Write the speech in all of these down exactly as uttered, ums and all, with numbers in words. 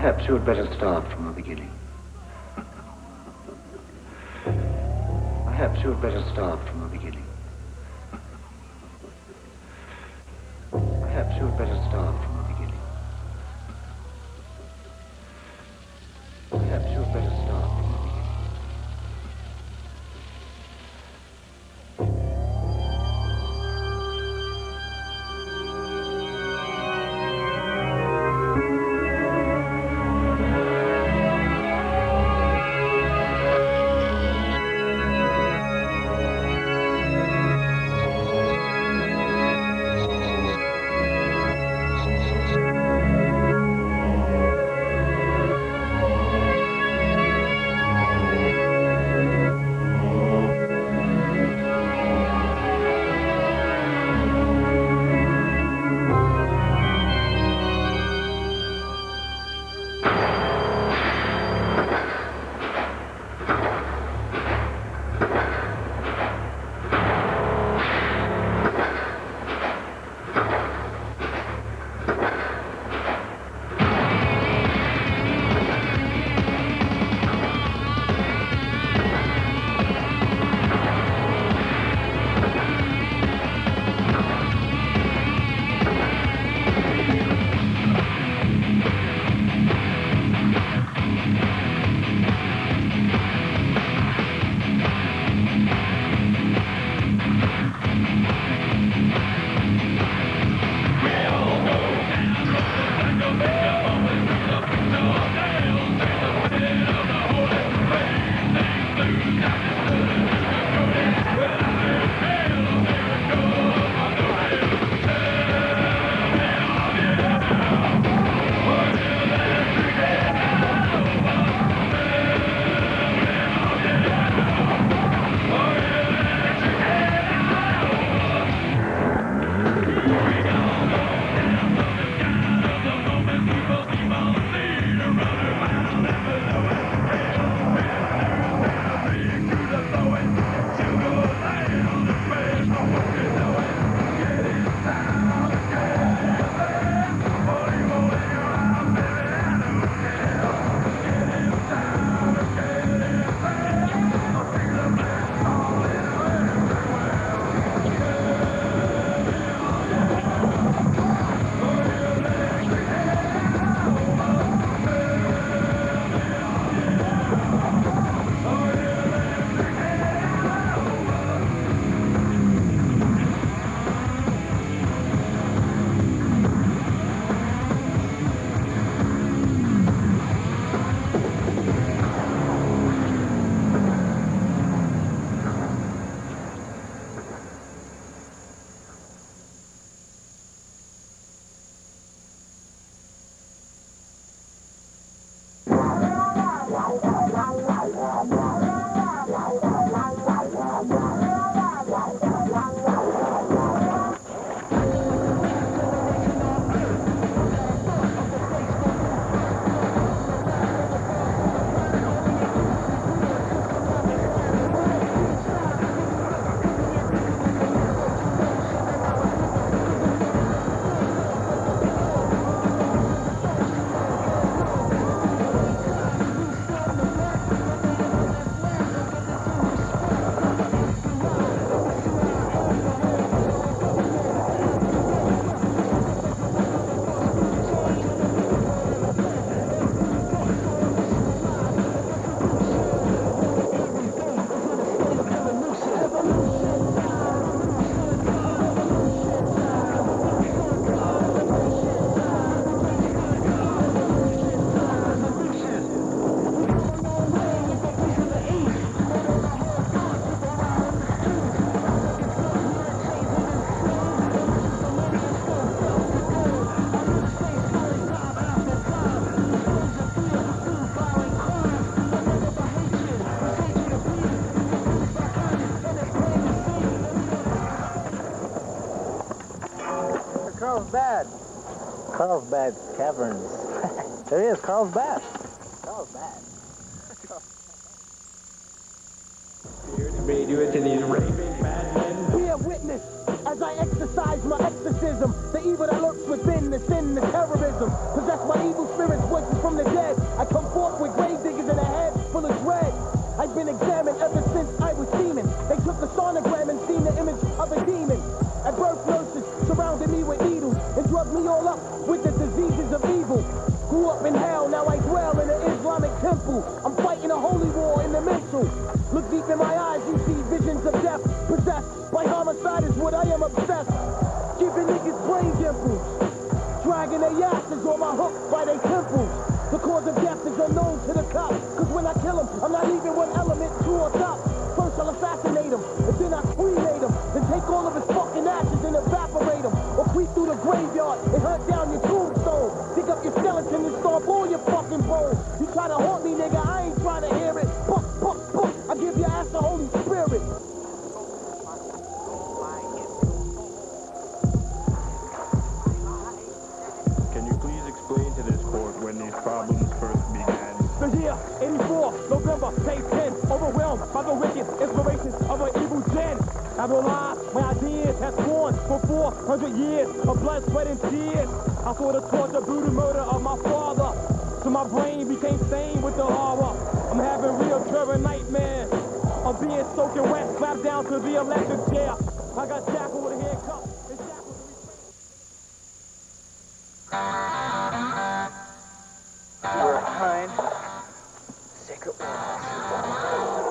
Perhaps you had better start from the beginning. Perhaps you had better start from the beginning. Perhaps you had better start from the beginning. Perhaps you had better start from the beginning. Carlsbad. Carlsbad Caverns. There he is, Carlsbad. Carlsbad. Made you into these raving madmen. Be a witness as I exercise my exorcism. The evil that lurks within, the sin, the terrorism. Possessed by evil spirits, voices from the dead. up with the diseases of evil. Grew up in hell, now I dwell in an Islamic temple. I'm fighting a holy war in the mental. Look deep in my eyes, you see visions of death. Possessed by homicide is what I am obsessed. Giving niggas brain dimples. Dragging their asses on my hook by their temples. The cause of death is unknown to the cops. Cause when I kill them, I'm not leaving one element to on top. First I'll assassinate him, and then I cremate him. Then take all of his fucking ashes and evaporate him. Or creep through the graveyard and hunt down your tombstone. Dig up your skeleton and stomp all your fucking bones. You try to haunt me, nigga, I ain't trying to hear it. Buck, buck, buck, I give your ass the Holy Spirit. Can you please explain to this court when these problems first began? The year eighty-four, November, day ten, overwhelmed by the wicked inspirations of an evil gen. I don't lie, my ideas have sworn for four hundred years of blood, sweat, and tears. I saw the torture, brutal murder of my father, so my brain became stained with the horror. I'm having real terror nightmares. I'm being soaking wet, strapped down to the electric chair. I got shackled with a handcuff and shackled with a We're behind sacred walls.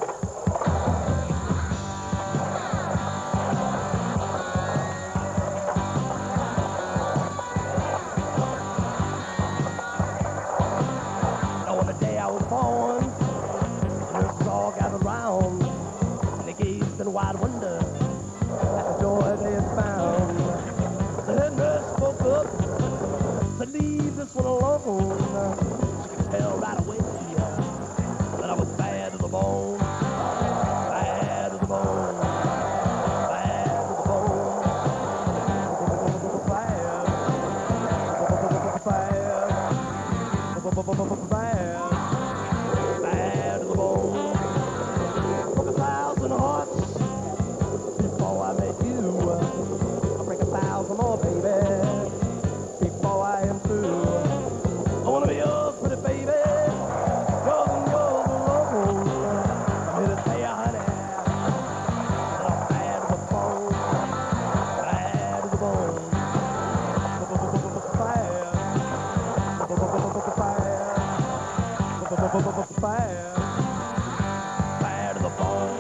On the day I was born, nurses all gathered round, and they gazed in wide wonder at the joy they had found. The head nurse spoke up, said, leave this one alone. She could tell right away that I was bad to the bone, bad to the bone, bad to the bone, bad, bad, bad, bad to the bone. Broke a thousand hearts before I met you. I'll break a thousand more, baby, before I am through. I wanna be yours, pretty baby, yours and yours alone. I'm here to tell you, honey, that I'm bad to the bone, bad to the bone, bad, bad, bad, bad to the bone.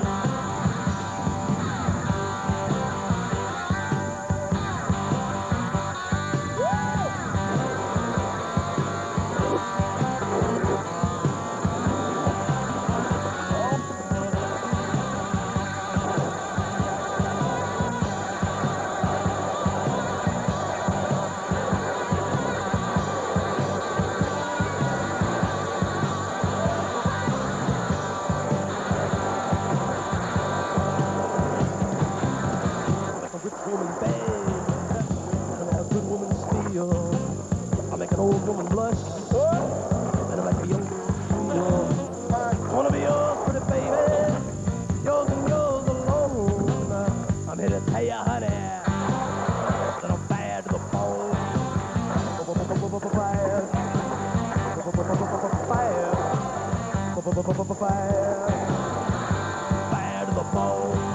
I make an old woman blush, and I make a young girl. I wanna be yours, pretty baby, yours and yours alone. I'm here to tell you, honey, that I'm bad to the bone. Bad, bad, bad to the bone.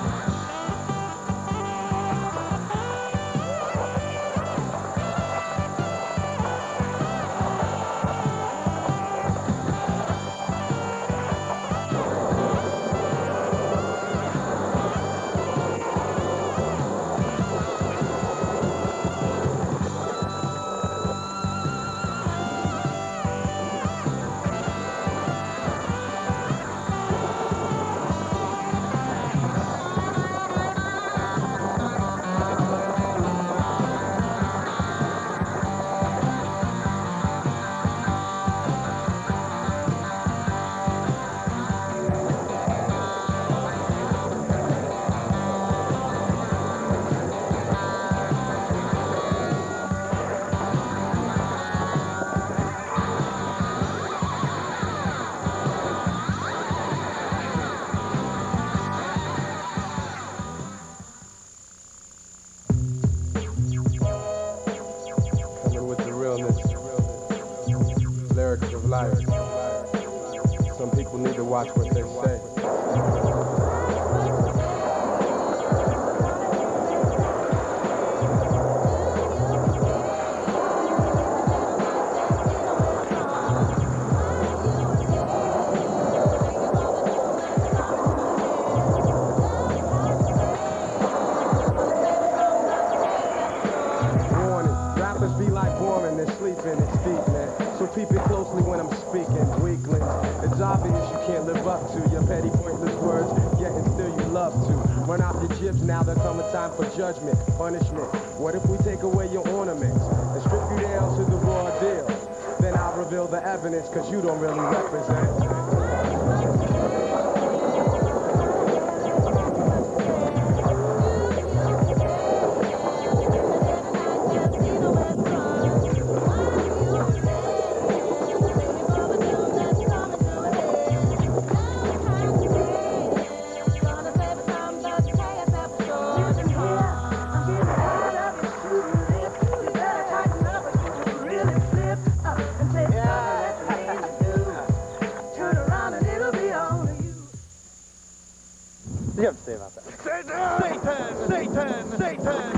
Some people need to watch what they say. like boring and sleeping is deep, man. So peep it closely when I'm speaking, weaklings. It's obvious you can't live up to your petty, pointless words, yet and still you love to. Run out the jibs, now there come a time for judgment, punishment. What if we take away your ornaments and strip you down to the raw deal? Then I'll reveal the evidence, cause you don't really represent. You have to say about that. Satan! Satan! Satan!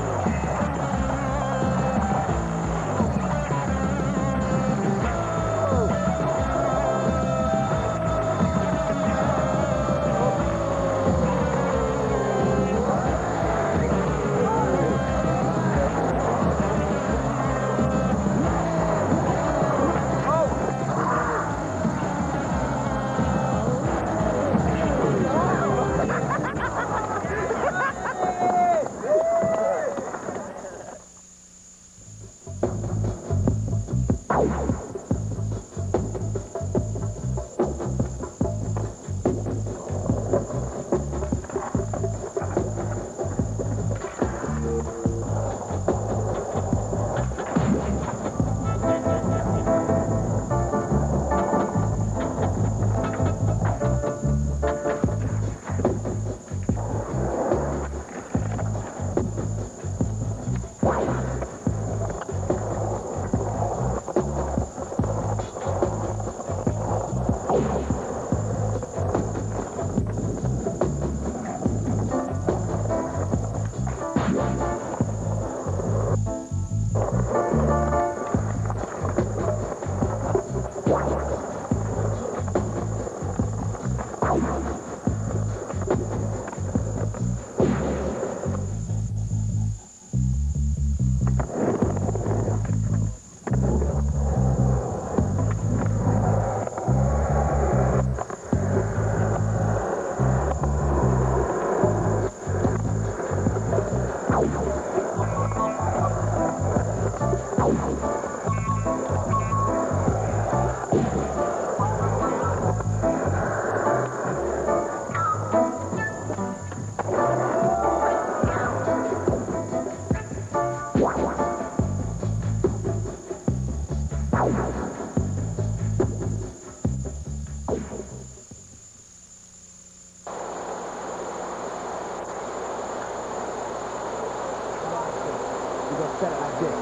Set it like this.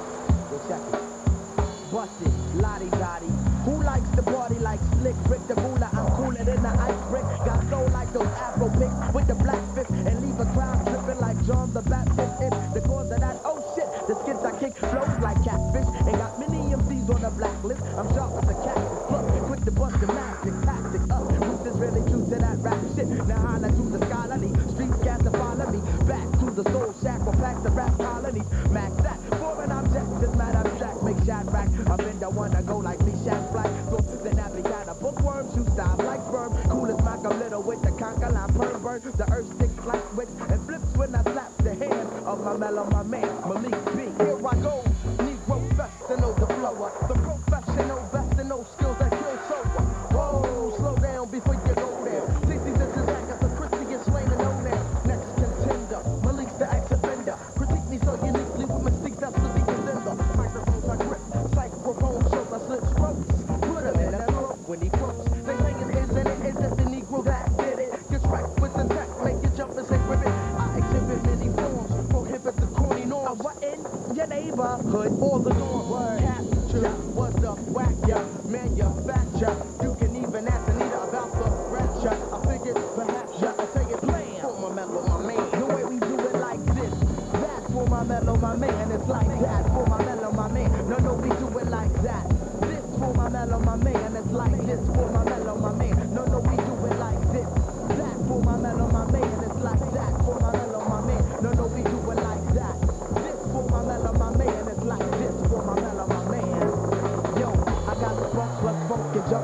Go check it. Busted, lottie dottie. Who likes the party like slick Rick the ruler? I'm cooler than the ice brick. Got soul like those Afro pics with the black fist and leave a crowd tripping like John the Baptist. It's the cause of that. Oh shit, the skits I kick flows like catfish and got many M Cs on the blacklist. I'm sharp as a cactus, plus quick to bust the magic tactic up. Roots is really true to that rap shit. Now holla to the scholarly street cats to follow me back to the soul shack or packs the rap colonies. Max that for an object is mad abstract. Make shot rack. I've been the one to go like me shack fly. So the nappy got a bookworm, shoot style like firm. Cool as Mac, I'm little with the conker line perm burn. The earth sticks like switch and flips when I slap the hand of my mellow, my man Malik B. Here I go, Negro professional, the blower, the professional, best in those skills that kill so. Whoa, slow down before you go there. sixty this is like as a Christy is slain and known there. Next contender, Malik's the ex-offender. Critique me so uniquely with mistakes that's to be contender. Microphones I grip, microphone shows I slip strokes. Put him in a throat when he quotes. They say it is and it is that the Negro that did it. Gets right with the tech, make you jump and say ribbit. I exhibit many forms, prohibit the corny norms. What in your neighborhood, all the norms. Capture, what's up, whack ya, manufacture. You can even ask Anita about the rapture. I figured perhaps ya, I take it plain. For my mellow, my man. The way we do it like this. That's for my mellow, my man. It's like that for my mellow, my man. No, no, we do it like that. This for my mellow, my man. It's like this for my mellow, my man. No, no, we do it like this. That for my mellow, my man. It's like that for my mellow, my man. No, no, we do it like that. This for my mellow, my man. It's like this.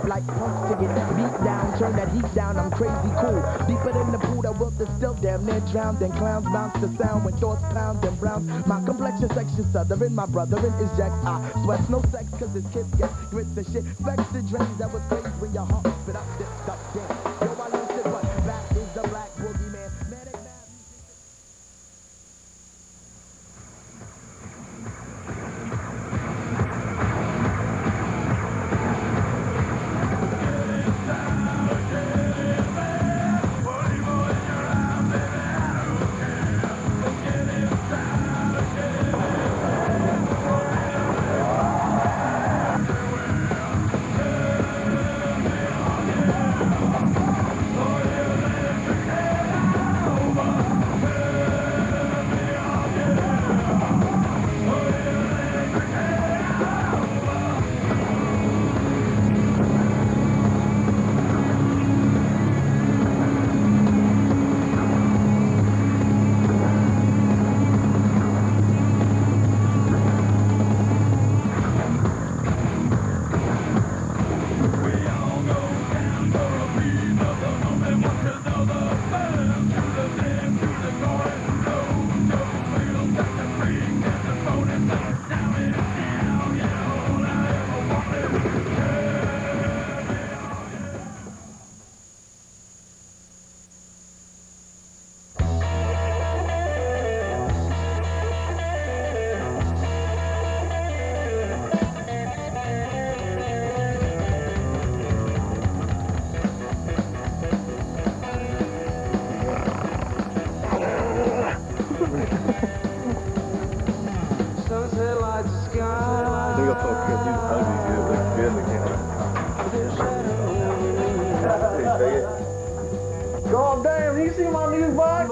like punks to get beat down. Turn that heat down, I'm crazy cool. Deeper than the pool that will still damn near drowned. And clowns bounce the sound when thoughts pound and brown. My complexion section southern, my brotherin is Jack. I sweat no sex cause this kid gets grits and shit. Specs the drains that was crazy when your heart spit up this stuff. Damn. Yo, I learned it, but back is the black boogeyman. Man, they mad. God damn, you see my new bike?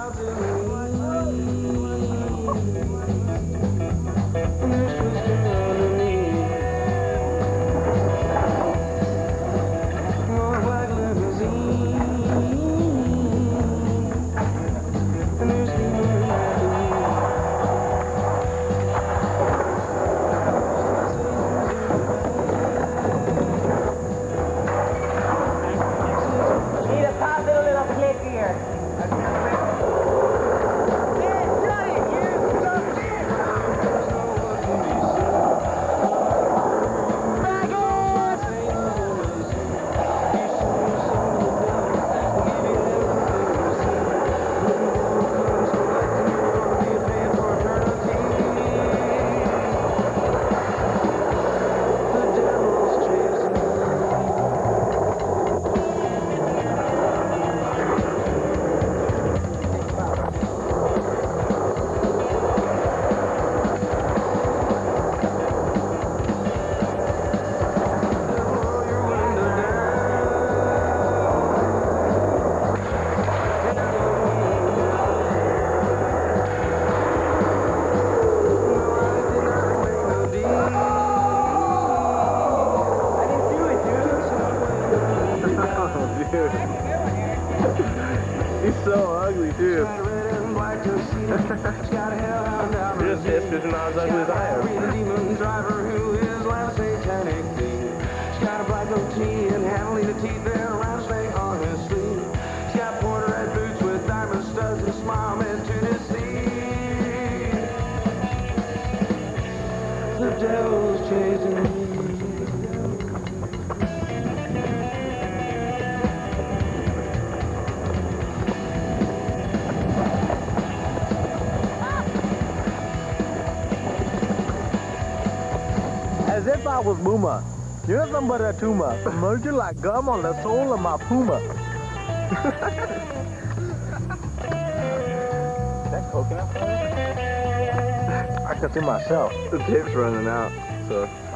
He's so ugly, too. Just his is not as ugly as I am. Demon driver who is last satanic thing. She's got a black goatee and handling the teeth there around snake on his sleeve. She's got pointer red boots with diamond studs and smile meant to deceive. The devil's chasing me. As if I was Boomer. You're nothing but a tumor, emerging like gum on the sole of my Puma. That coconut flavor? I can see myself. The tape's running out, so...